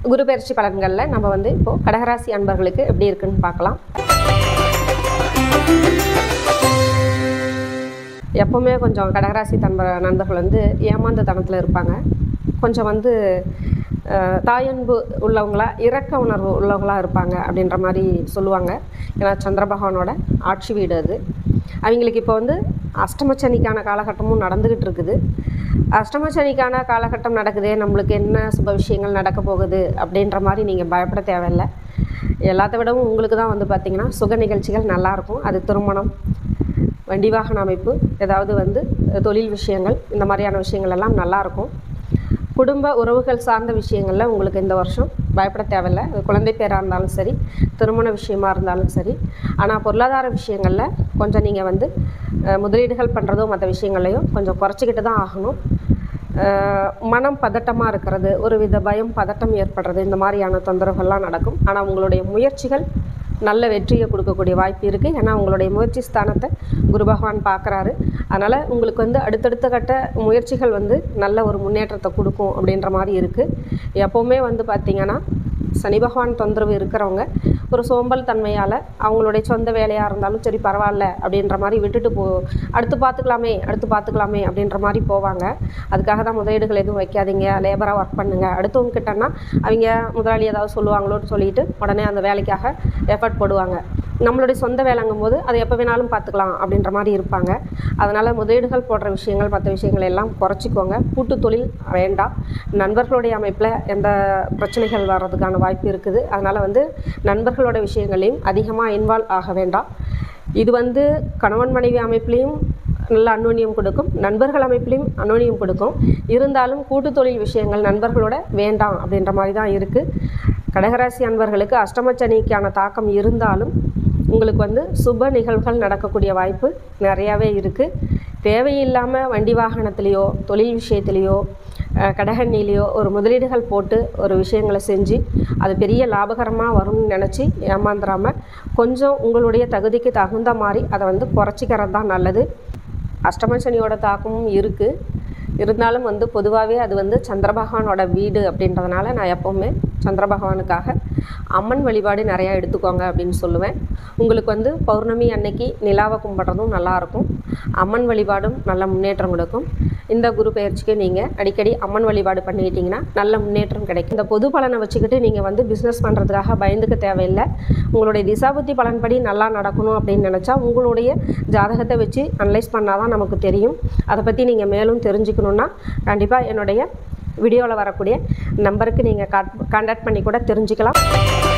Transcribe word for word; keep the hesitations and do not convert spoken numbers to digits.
குரு பயிற்சி பலன்களில் நம்ம வந்து இப்போது கடகராசி அன்பர்களுக்கு எப்படி இருக்குன்னு பார்க்கலாம். எப்போவுமே கொஞ்சம் கடகராசி தன்ப நண்பர்கள் வந்து ஏமாந்த தனத்தில் இருப்பாங்க. கொஞ்சம் வந்து தாயன்பு உள்ளவங்களா, இரக்க உணர்வு உள்ளவங்களாக இருப்பாங்க அப்படின்ற மாதிரி சொல்லுவாங்க. ஏன்னா சந்திர பகவானோட ஆட்சி வீடு அது. அவங்களுக்கு இப்போ வந்து அஷ்டமச்சனிக்கான காலகட்டமும் நடந்துக்கிட்டு இருக்குது. அஷ்டமச்சனிக்கான காலகட்டம் நடக்குதே, நம்மளுக்கு என்ன சுப விஷயங்கள் நடக்க போகுது அப்படின்ற மாதிரி நீங்கள் பயப்பட தேவையில்லை. எல்லாத்த விடவும் உங்களுக்கு தான் வந்து பார்த்திங்கன்னா சுக நிகழ்ச்சிகள் நல்லாயிருக்கும். அது திருமணம், வண்டி வாகன அமைப்பு, ஏதாவது வந்து தொழில் விஷயங்கள், இந்த மாதிரியான விஷயங்கள் எல்லாம் நல்லாயிருக்கும். குடும்ப உறவுகள் சார்ந்த விஷயங்களில் உங்களுக்கு இந்த வருஷம் பயப்பட தேவையில்லை. குழந்தை பேராக இருந்தாலும் சரி, திருமண விஷயமா இருந்தாலும் சரி. ஆனால் பொருளாதார விஷயங்களில் கொஞ்சம் நீங்கள் வந்து முதலீடுகள் பண்ணுறதோ மற்ற விஷயங்களையும் கொஞ்சம் குறைச்சிக்கிட்டு தான் ஆகணும். மனம் பதட்டமாக இருக்கிறது, ஒரு வித பயம் பதட்டம் ஏற்படுறது, இந்த மாதிரியான தொந்தரவுகள்லாம் நடக்கும். ஆனால் உங்களுடைய முயற்சிகள் நல்ல வெற்றியை கொடுக்கக்கூடிய வாய்ப்பு இருக்குது. ஏன்னா உங்களுடைய முயற்சி ஸ்தானத்தை குரு பகவான் பார்க்குறாரு. அதனால் உங்களுக்கு வந்து அடுத்தடுத்த கட்ட முயற்சிகள் வந்து நல்ல ஒரு முன்னேற்றத்தை கொடுக்கும் அப்படின்ற மாதிரி இருக்குது. எப்போவுமே வந்து பார்த்திங்கன்னா சனி பகவான் தொந்தரவு இருக்கிறவங்க ஒரு சோம்பல் தன்மையால் அவங்களுடைய சொந்த வேலையாக இருந்தாலும் சரி பரவாயில்ல அப்படின்ற மாதிரி விட்டுட்டு போ அடுத்து பார்த்துக்கலாமே அடுத்து பார்த்துக்கலாமே அப்படின்ற மாதிரி போவாங்க. அதுக்காக தான் முதலீடுகள் எதுவும் வைக்காதீங்க, லேபராக ஒர்க் பண்ணுங்கள். அடுத்தவங்க கிட்டன்னா அவங்க முதலாளி ஏதாவது சொல்லுவாங்களோன்னு சொல்லிட்டு உடனே அந்த வேலைக்காக எஃபர்ட் போடுவாங்க. நம்மளுடைய சொந்த வேலைங்கும் போது அதை எப்போ வேணாலும் பார்த்துக்கலாம் அப்படின்ற மாதிரி இருப்பாங்க. அதனால் முதலீடுகள் போடுற விஷயங்கள் மற்ற விஷயங்கள் எல்லாம் குறைச்சிக்கோங்க. கூட்டு தொழில் வேண்டாம். நண்பர்களுடைய அமைப்பில் எந்த பிரச்சனைகள் வர்றதுக்கான வாய்ப்பு இருக்குது. அதனால் வந்து நண்பர்களோட விஷயங்களையும் அதிகமாக இன்வால்வ் ஆக வேண்டாம். இது வந்து கணவன் மனைவி அமைப்புலேயும் நல்ல அன்னோன்யம் கொடுக்கும், நண்பர்கள் அமைப்புலேயும் அன்னோன்யம் கொடுக்கும். இருந்தாலும் கூட்டு தொழில் விஷயங்கள் நண்பர்களோட வேண்டாம் அப்படின்ற மாதிரி தான் இருக்குது. கடகராசி அன்பர்களுக்கு அஷ்டமச்சனிக்கான தாக்கம் இருந்தாலும் உங்களுக்கு வந்து சுப நிகழ்வுகள் நடக்கக்கூடிய வாய்ப்பு நிறையாவே இருக்குது. தேவையில்லாமல் வண்டி வாகனத்துலேயோ தொழில் விஷயத்துலேயோ கடகண்ணிலேயோ ஒரு முதலீடுகள் போட்டு ஒரு விஷயங்களை செஞ்சு அது பெரிய லாபகரமாக வரும்னு நினச்சி ஏமாந்துடாமல் கொஞ்சம் உங்களுடைய தகுதிக்கு தகுந்த மாதிரி அதை வந்து குறைச்சிக்கிறது தான் நல்லது. அஷ்டமச்சனியோட தாக்கமும் இருக்குது. இருந்தாலும் வந்து பொதுவாகவே அது வந்து சந்திர பகவானோட வீடு அப்படின்றதுனால நான் எப்போவுமே சந்திர பகவானுக்காக அம்மன் வழிபாடு நிறையா எடுத்துக்கோங்க அப்படின்னு சொல்லுவேன். உங்களுக்கு வந்து பௌர்ணமி அன்னைக்கு நிலாவை கும்பிட்றதும் நல்லாயிருக்கும். அம்மன் வழிபாடும் நல்ல முன்னேற்றம் கொடுக்கும். இந்த குரு பயிற்சிக்கு நீங்கள் அடிக்கடி அம்மன் வழிபாடு பண்ணிக்கிட்டிங்கன்னா நல்ல முன்னேற்றம் கிடைக்கும். இந்த பொது பலனை வச்சுக்கிட்டு நீங்கள் வந்து பிஸ்னஸ் பண்ணுறதுக்காக பயந்துக்க தேவையில்லை. உங்களுடைய திசாபுத்தி பலன்படி நல்லா நடக்கணும் அப்படின்னு நினச்சா உங்களுடைய ஜாதகத்தை வச்சு அனலைஸ் பண்ணால் தான் நமக்கு தெரியும். அதை பற்றி நீங்கள் மேலும் தெரிஞ்சுக்கணுன்னா கண்டிப்பாக என்னுடைய வீடியோவில் வரக்கூடிய நம்பருக்கு நீங்கள் கான்டாக்ட் பண்ணி கூட தெரிஞ்சுக்கலாம்.